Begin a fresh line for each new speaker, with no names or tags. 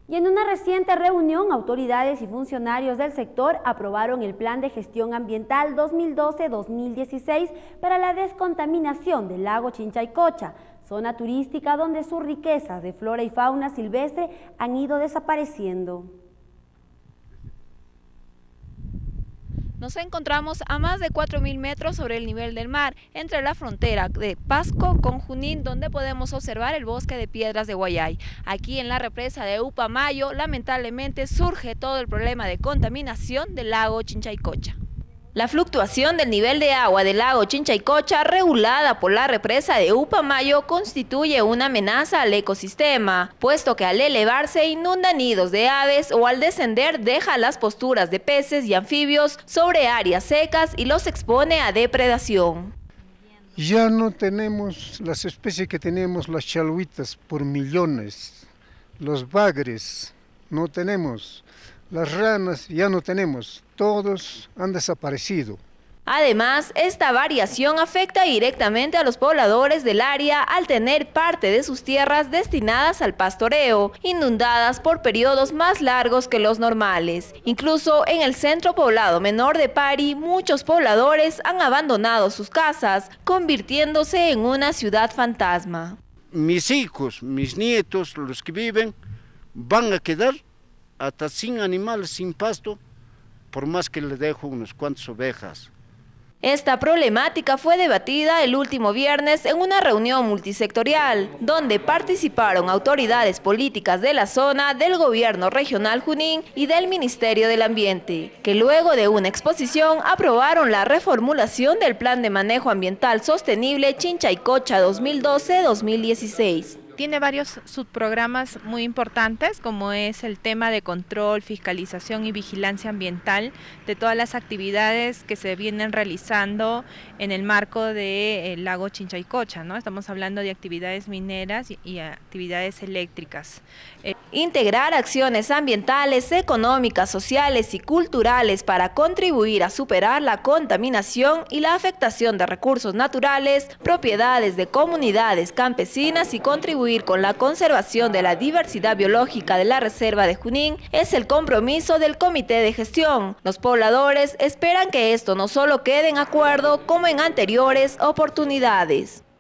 Y en una reciente reunión, autoridades y funcionarios del sector aprobaron el Plan de Gestión Ambiental 2012-2016 para la descontaminación del lago Chinchaycocha, zona turística donde sus riquezas de flora y fauna silvestre han ido desapareciendo.
Nos encontramos a más de 4.000 metros sobre el nivel del mar, entre la frontera de Pasco con Junín, donde podemos observar el bosque de piedras de Guayay. Aquí en la represa de Upamayo, lamentablemente surge todo el problema de contaminación del lago Chinchaycocha. La fluctuación del nivel de agua del lago Chinchaycocha, regulada por la represa de Upamayo, constituye una amenaza al ecosistema, puesto que al elevarse inunda nidos de aves o al descender deja las posturas de peces y anfibios sobre áreas secas y los expone a depredación.
Ya no tenemos las especies que teníamos, las chalhuitas por millones, los bagres no tenemos. Las ranas ya no tenemos, todos han desaparecido.
Además, esta variación afecta directamente a los pobladores del área al tener parte de sus tierras destinadas al pastoreo, inundadas por periodos más largos que los normales. Incluso en el centro poblado menor de Pari, muchos pobladores han abandonado sus casas, convirtiéndose en una ciudad fantasma.
Mis hijos, mis nietos, los que viven, van a quedar hasta sin animales, sin pasto, por más que le dejo unos cuantos ovejas.
Esta problemática fue debatida el último viernes en una reunión multisectorial, donde participaron autoridades políticas de la zona, del gobierno regional Junín y del Ministerio del Ambiente, que luego de una exposición aprobaron la reformulación del Plan de Manejo Ambiental Sostenible Chinchaycocha 2012-2016.
Tiene varios subprogramas muy importantes, como es el tema de control, fiscalización y vigilancia ambiental de todas las actividades que se vienen realizando en el marco del lago Chinchaycocha, ¿no? Estamos hablando de actividades mineras y actividades eléctricas.
Integrar acciones ambientales, económicas, sociales y culturales para contribuir a superar la contaminación y la afectación de recursos naturales, propiedades de comunidades campesinas y contribuir con la conservación de la diversidad biológica de la Reserva de Junín es el compromiso del Comité de Gestión. Los pobladores esperan que esto no solo quede en acuerdo como en anteriores oportunidades.